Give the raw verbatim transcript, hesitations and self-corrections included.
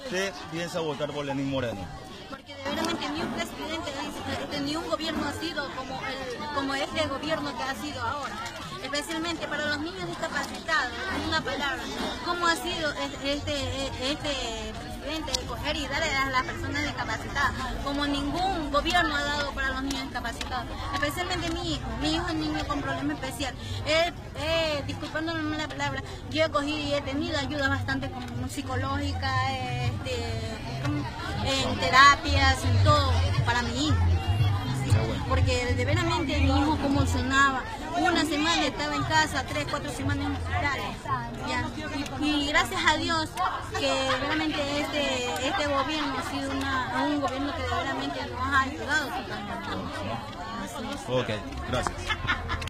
usted piensa votar por Lenín Moreno? Porque de veramente ni un presidente, este, ni un gobierno ha sido como, el, como este gobierno que ha sido ahora. Especialmente para los niños discapacitados, en una palabra, ¿cómo ha sido este, este presidente de coger y darle a las personas discapacitadas? Como ningún gobierno ha dado para los niños discapacitados, especialmente mi hijo, mi hijo es un niño con problema especial. Eh, eh, disculpándome la palabra, yo he cogido y he tenido ayuda bastante como psicológica, este, en terapias, en todo, para mi hijo. Porque de veramente mi hijo convulsionaba. Una semana estaba en casa, tres, cuatro semanas en hospital. ¿Ya? Y, y gracias a Dios que realmente este, este gobierno ha sido una, un gobierno que verdaderamente nos ha ayudado. Ok, gracias.